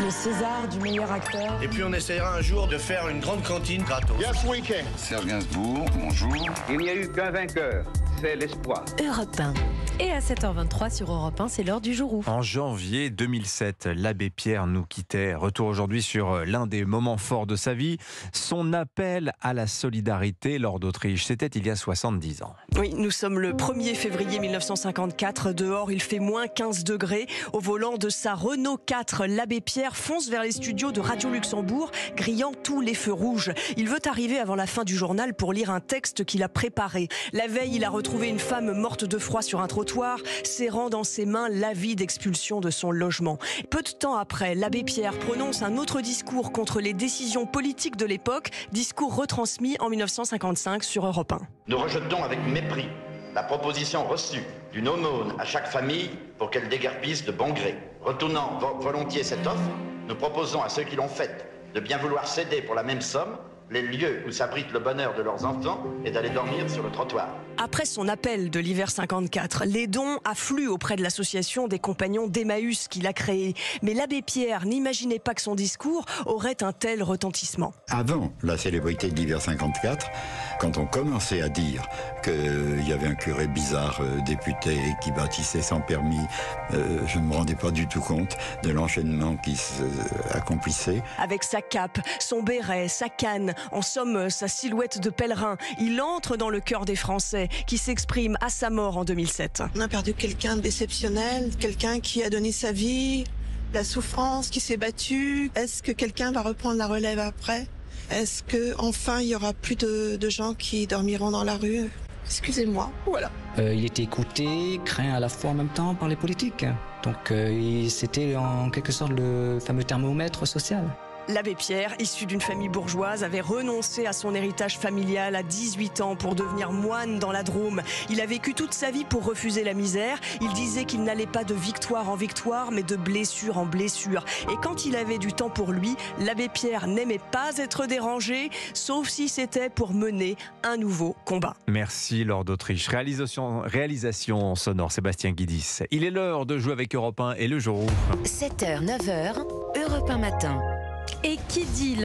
le César du meilleur acteur. Et puis on essayera un jour de faire une grande cantine gratos. Yes, we can. Serge Gainsbourg, bonjour. Il n'y a eu qu'un vainqueur, c'est l'espoir. Europe 1. Et à 7h23 sur Europe 1, c'est l'heure du jour où. En janvier 2007, l'abbé Pierre nous quittait. Retour aujourd'hui sur l'un des moments forts de sa vie, son appel à la solidarité lors d'Autriche. C'était il y a 70 ans. Oui, nous sommes le 1er février 1954. Dehors, il fait moins 15 degrés. Au volant de sa Renault 4, l'abbé Pierre fonce vers les studios de Radio Luxembourg, grillant tous les feux rouges. Il veut arriver avant la fin du journal pour lire un texte qu'il a préparé. La veille, il a retrouvé une femme morte de froid sur un trottoir, serrant dans ses mains l'avis d'expulsion de son logement. Peu de temps après, l'abbé Pierre prononce un autre discours contre les décisions politiques de l'époque, discours retransmis en 1955 sur Europe 1. Nous rejetons avec mépris la proposition reçue d'une aumône à chaque famille pour qu'elle déguerpisse de bon gré. Retournant volontiers cette offre, nous proposons à ceux qui l'ont faite de bien vouloir céder pour la même somme les lieux où s'abrite le bonheur de leurs enfants et d'aller dormir sur le trottoir. Après son appel de l'hiver 54, les dons affluent auprès de l'association des compagnons d'Emmaüs qu'il a créée. Mais l'abbé Pierre n'imaginait pas que son discours aurait un tel retentissement. Avant la célébrité de l'hiver 54, quand on commençait à dire qu'il y avait un curé bizarre député qui bâtissait sans permis, je ne me rendais pas du tout compte de l'enchaînement qui s'accomplissait. Avec sa cape, son béret, sa canne, en somme sa silhouette de pèlerin, il entre dans le cœur des Français qui s'exprime à sa mort en 2007. On a perdu quelqu'un d'exceptionnel, quelqu'un qui a donné sa vie, la souffrance, qui s'est battu. Est-ce que quelqu'un va reprendre la relève après ? Est-ce que enfin il y aura plus de gens qui dormiront dans la rue ? Excusez-moi, voilà. Il était écouté, craint à la fois en même temps par les politiques. Donc c'était en quelque sorte le fameux thermomètre social. L'abbé Pierre, issu d'une famille bourgeoise, avait renoncé à son héritage familial à 18 ans pour devenir moine dans la Drôme. Il a vécu toute sa vie pour refuser la misère. Il disait qu'il n'allait pas de victoire en victoire, mais de blessure en blessure. Et quand il avait du temps pour lui, l'abbé Pierre n'aimait pas être dérangé, sauf si c'était pour mener un nouveau combat. Merci Lord d'Autriche. Réalisation sonore, Sébastien Guidis. Il est l'heure de jouer avec Europe 1 et le jour où. 7h, 9h, Europe 1 matin. Et qui dit